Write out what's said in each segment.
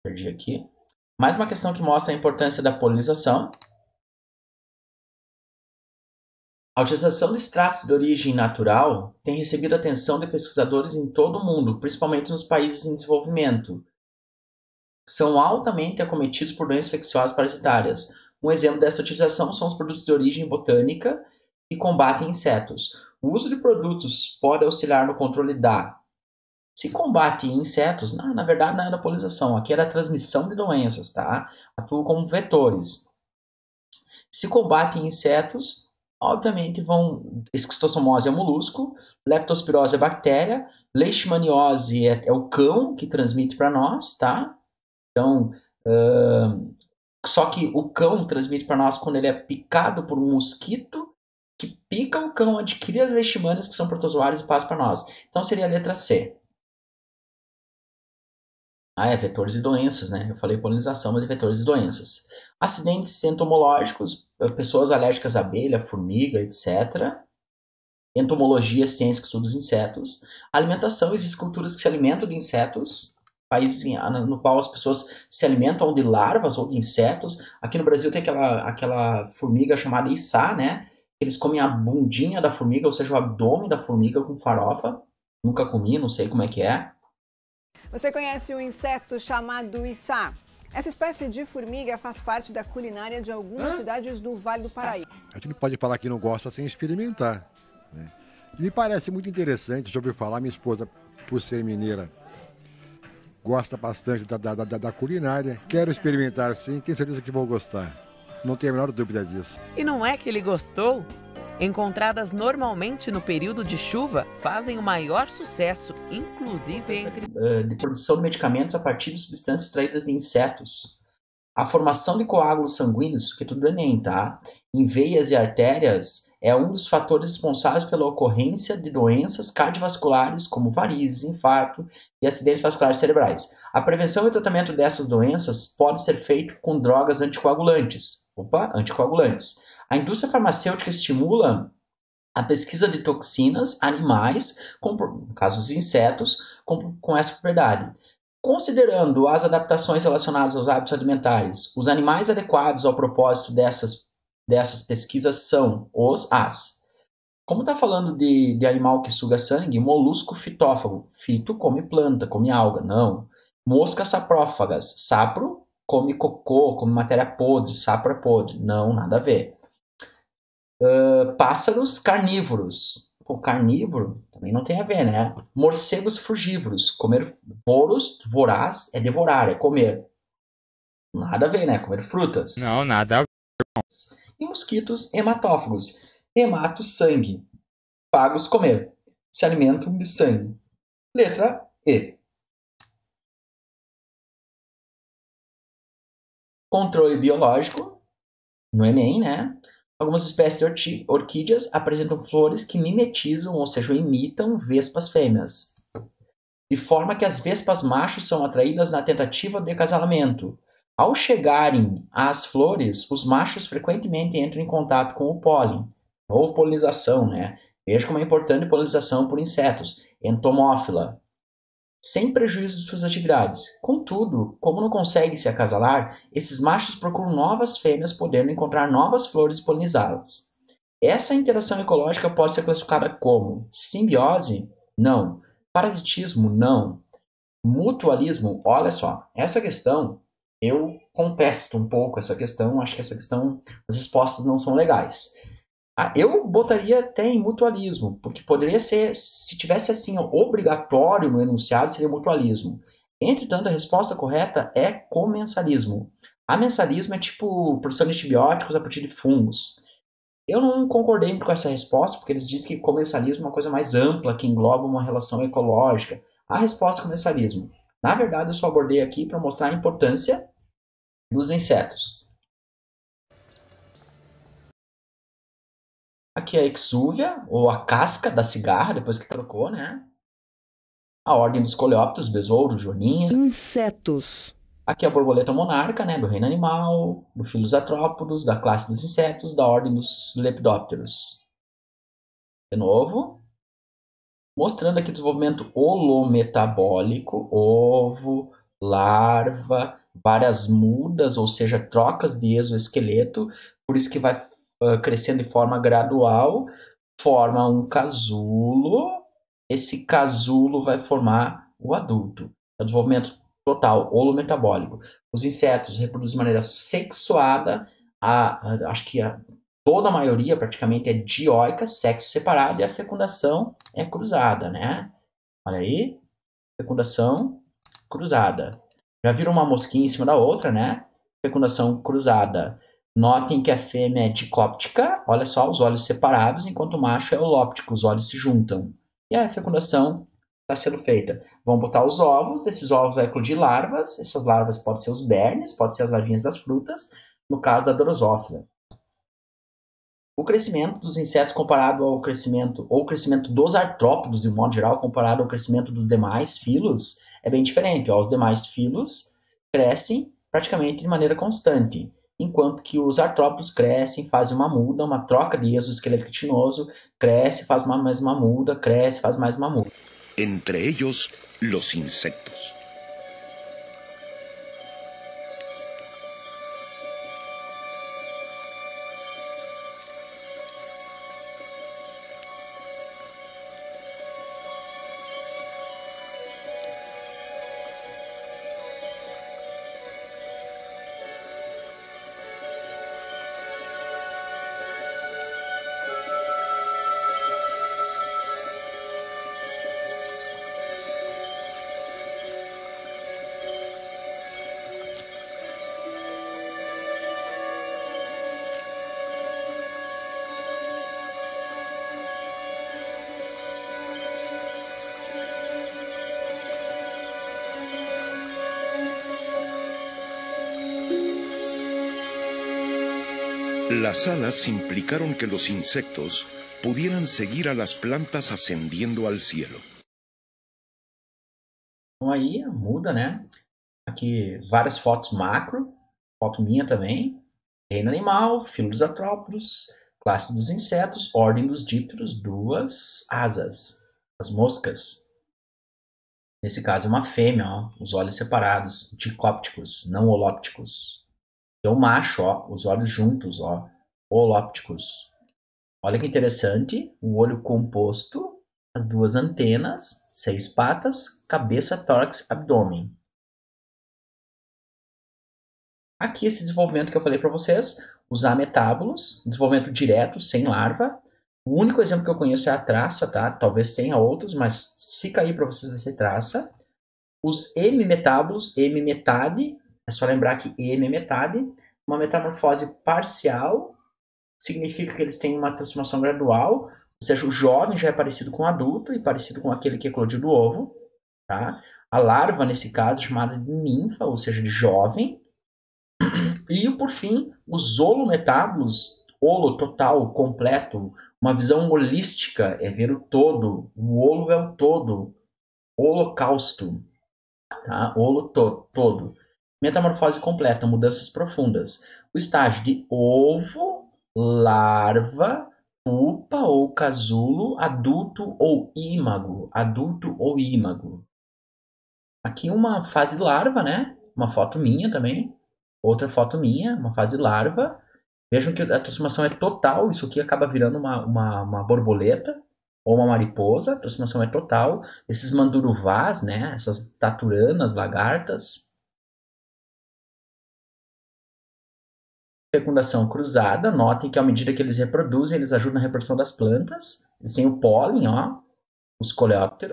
Perdi aqui. Mais uma questão que mostra a importância da polinização. A utilização de extratos de origem natural tem recebido atenção de pesquisadores em todo o mundo, principalmente nos países em desenvolvimento. São altamente acometidos por doenças infecciosas parasitárias. Um exemplo dessa utilização são os produtos de origem botânica que combatem insetos. O uso de produtos pode auxiliar no controle da... Se combate insetos, na verdade não é da polinização, aqui é da transmissão de doenças, tá? Atuam como vetores. Se combate insetos, obviamente vão... Esquistossomose é o molusco, leptospirose é a bactéria, leishmaniose é o cão que transmite para nós, tá? Então, só que o cão transmite para nós quando ele é picado por um mosquito que pica o cão, adquire as leishmanias que são protozoários e passa para nós. Então seria a letra C. Vetores e doenças, né? Eu falei polinização, mas é vetores e doenças. Acidentes entomológicos, pessoas alérgicas à abelha, formiga, etc. Entomologia, ciência que estuda os insetos. Alimentação, existem culturas que se alimentam de insetos. Países no qual as pessoas se alimentam de larvas ou de insetos. Aqui no Brasil tem aquela formiga chamada içá, né? Eles comem a bundinha da formiga, ou seja, o abdômen da formiga com farofa. Nunca comi, não sei como é que é. Você conhece um inseto chamado içá? Essa espécie de formiga faz parte da culinária de algumas cidades do Vale do Paraíba. A gente não pode falar que não gosta sem experimentar, né? Me parece muito interessante, já ouviu falar, minha esposa, por ser mineira, gosta bastante da culinária. Quero experimentar sim, tenho certeza que vou gostar. Não tenho a menor dúvida disso. E não é que ele gostou? Encontradas normalmente no período de chuva, fazem o maior sucesso, inclusive entre... De produção de medicamentos a partir de substâncias extraídas de insetos. A formação de coágulos sanguíneos, que é tudo do Enem, tá? Em veias e artérias, é um dos fatores responsáveis pela ocorrência de doenças cardiovasculares, como varizes, infarto e acidentes vasculares cerebrais. A prevenção e o tratamento dessas doenças pode ser feito com drogas anticoagulantes. Anticoagulantes. A indústria farmacêutica estimula a pesquisa de toxinas animais, no caso dos insetos, com essa propriedade. Considerando as adaptações relacionadas aos hábitos alimentares, os animais adequados ao propósito dessas pesquisas são as. Como está falando de animal que suga sangue, molusco fitófago. Fito come planta, come alga. Não. Moscas saprófagas. Sapro come cocô, come matéria podre. Sapro é podre. Não, nada a ver. Pássaros carnívoros. O carnívoro também não tem a ver, né? Morcegos frugívoros. Comer voraz é devorar, é comer. Nada a ver, né? Comer frutas. Não, nada a ver. E mosquitos hematófagos. Hemato, sangue. Fagos, comer. Se alimentam de sangue. Letra E. Controle biológico. No Enem, né? Algumas espécies de orquídeas apresentam flores que mimetizam, ou seja, imitam vespas fêmeas, de forma que as vespas machos são atraídas na tentativa de acasalamento. Ao chegarem às flores, os machos frequentemente entram em contato com o pólen. Houve polinização, né? Veja como é importante a polinização por insetos, entomófila, sem prejuízo de suas atividades. Contudo, como não conseguem se acasalar, esses machos procuram novas fêmeas, podendo encontrar novas flores e polinizá-las. Essa interação ecológica pode ser classificada como simbiose? Não. Parasitismo? Não. Mutualismo? Olha só, essa questão, eu contesto um pouco essa questão, acho que essa questão, as respostas não são legais. Eu botaria até em mutualismo, porque poderia ser, se tivesse assim, obrigatório no enunciado, seria mutualismo. Entretanto, a resposta correta é comensalismo. Amensalismo é tipo produção de antibióticos a partir de fungos. Eu não concordei muito com essa resposta, porque eles dizem que comensalismo é uma coisa mais ampla, que engloba uma relação ecológica. A resposta é comensalismo. Na verdade, eu só abordei aqui para mostrar a importância dos insetos. Aqui é a exúvia, ou a casca da cigarra, depois que trocou, né? A ordem dos coleópteros, besouro, joaninha. Insetos. Aqui é a borboleta monarca, né? Do reino animal, do filo dos artrópodos, da classe dos insetos, da ordem dos lepidópteros. De novo. Mostrando aqui o desenvolvimento holometabólico, ovo, larva, várias mudas, ou seja, trocas de exoesqueleto, por isso que vai crescendo de forma gradual, forma um casulo, esse casulo vai formar o adulto. É o desenvolvimento total, holometabólico. Os insetos reproduzem de maneira sexuada, acho que toda a maioria praticamente é dioica, sexo separado, e a fecundação é cruzada, né? Olha aí, fecundação cruzada. Já viram uma mosquinha em cima da outra, né? Fecundação cruzada. Notem que a fêmea é dicóptica, olha só, os olhos separados, enquanto o macho é holóptico, os olhos se juntam. E a fecundação está sendo feita. Vão botar os ovos, esses ovos vão eclodir larvas, essas larvas podem ser os bernes, podem ser as larvinhas das frutas, no caso da drosófila. O crescimento dos insetos comparado ao crescimento, ou o crescimento dos artrópodos, de um modo geral, comparado ao crescimento dos demais filos, é bem diferente. Os demais filos crescem praticamente de maneira constante, enquanto que os artrópodos crescem, fazem uma muda, uma troca de exoesqueleto quitinoso, cresce, faz mais uma muda, cresce, faz mais uma muda. Entre ellos, los insectos. Las alas implicaron que los insectos pudieran seguir a las plantas ascendiendo al cielo. Então aí muda, né? Aqui várias fotos macro, foto minha também. Reino animal, filo dos artrópodos, classe dos insetos, ordem dos dípteros, duas asas, as moscas. Nesse caso é uma fêmea, ó, os olhos separados, dicópticos, não holópticos. Então o macho, ó, os olhos juntos, ó, holópticos. Olha que interessante, o olho composto, as duas antenas, 6 patas, cabeça, tórax, abdômen. Aqui esse desenvolvimento que eu falei para vocês, os ametábulos, desenvolvimento direto, sem larva. O único exemplo que eu conheço é a traça, tá? Talvez tenha outros, mas se cair para vocês vai ser traça. Os hemimetábulos, hemimetade, é só lembrar que hemimetade, uma metamorfose parcial, significa que eles têm uma transformação gradual, ou seja, o jovem já é parecido com o adulto e parecido com aquele que eclodiu do ovo, tá? A larva, nesse caso, é chamada de ninfa, ou seja, de jovem. E, por fim, os holometábulos, holo total, completo, uma visão holística, é ver o todo, o holo é o todo, holocausto, tá? Holo todo. Metamorfose completa, mudanças profundas. O estágio de ovo, larva, pupa ou casulo, adulto ou ímago. Aqui uma fase larva, né? Uma foto minha também. Outra foto minha, uma fase larva. Vejam que a transformação é total. Isso aqui acaba virando uma borboleta ou uma mariposa. A transformação é total. Esses manduruvás, né? Essas taturanas, lagartas. Fecundação cruzada. Notem que à medida que eles reproduzem, eles ajudam na reprodução das plantas. Eles têm o pólen, ó, os coleópteros.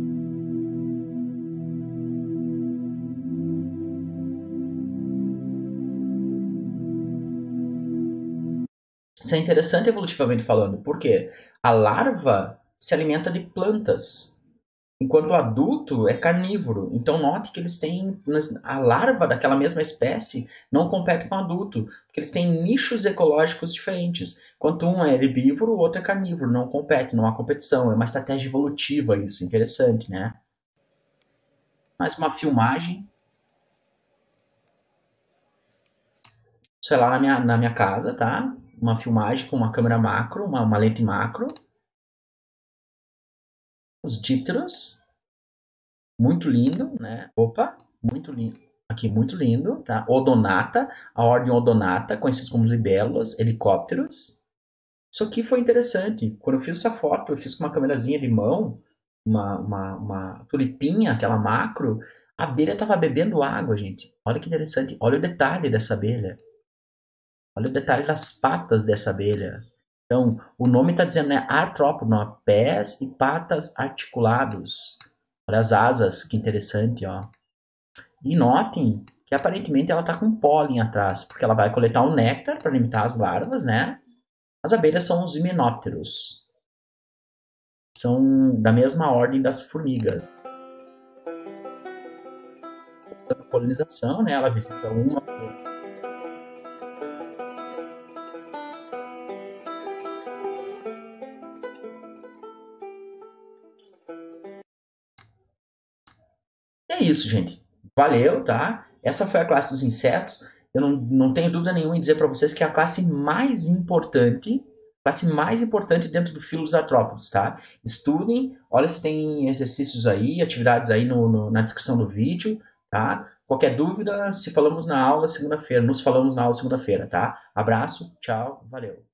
Isso é interessante evolutivamente falando, porque a larva se alimenta de plantas, enquanto o adulto é carnívoro. Então note que eles têm, a larva daquela mesma espécie não compete com o adulto, porque eles têm nichos ecológicos diferentes. Enquanto um é herbívoro, o outro é carnívoro, não compete, não há competição, é uma estratégia evolutiva isso, interessante, né? Mais uma filmagem. Isso é lá na minha casa, tá? Uma filmagem com uma câmera macro, uma lente macro. Os dípteros. Muito lindo, né? Opa, Muito lindo. Aqui, muito lindo, tá? Odonata, a ordem Odonata, conhecidos como libélulas, helicópteros. Isso aqui foi interessante. Quando eu fiz essa foto, eu fiz com uma câmerazinha de mão, uma tulipinha, aquela macro. A abelha estava bebendo água, gente. Olha que interessante. Olha o detalhe dessa abelha. Olha o detalhe das patas dessa abelha. Então, o nome está dizendo, né? Artrópodo, pés e patas articulados. Olha as asas, que interessante, ó. E notem que aparentemente ela está com pólen atrás, porque ela vai coletar o néctar para alimentar as larvas, né? As abelhas são os himenópteros. São da mesma ordem das formigas. A polinização, né? Ela visita uma flor. É isso, gente. Valeu, tá? Essa foi a classe dos insetos. Eu não tenho dúvida nenhuma em dizer para vocês que é a classe mais importante dentro do filo dos artrópodes, tá? Estudem, olha se tem exercícios aí, atividades aí na descrição do vídeo, tá? Qualquer dúvida, nos falamos na aula segunda-feira, tá? Abraço, tchau, valeu.